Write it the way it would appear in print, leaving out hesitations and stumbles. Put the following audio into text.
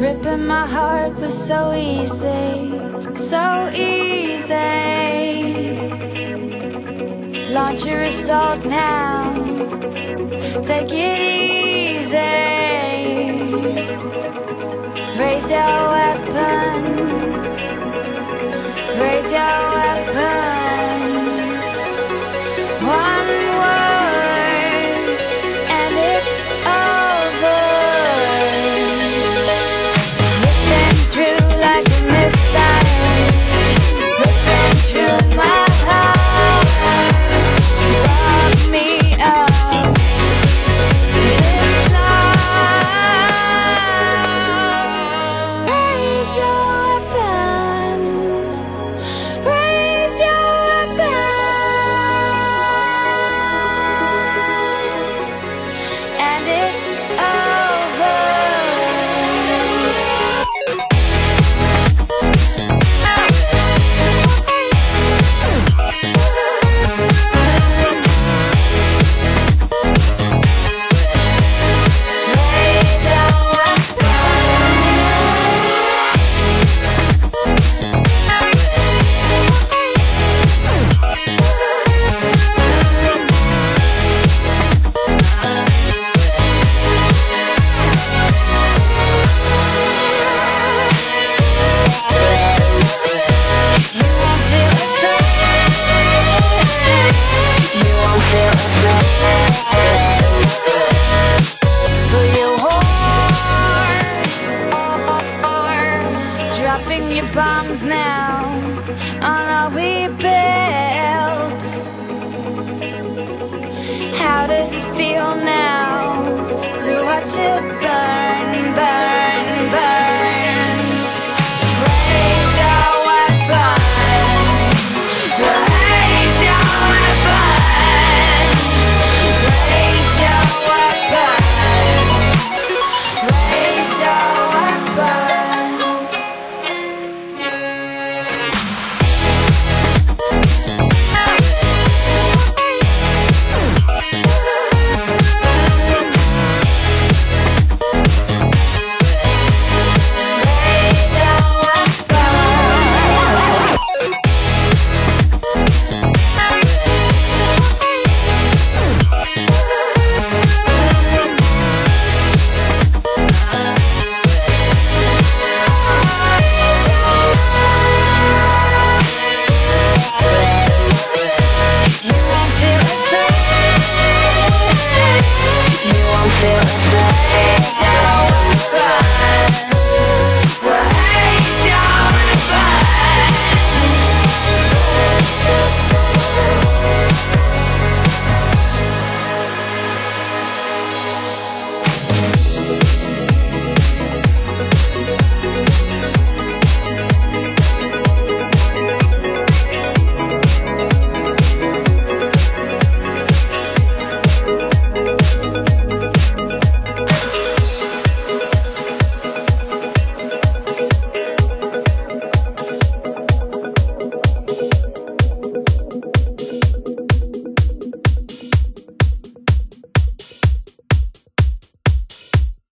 Ripping my heart was so easy, so easy. Launch your assault now, take it easy. Raise your weapon, raise your weapon. One word and it's over. Ripping through like a missile, ripping through my heart. Rock me up this love. Raise your weapon, raise your weapon, and it's over. Dropping your bombs now on all we built. How does it feel now to watch it burn?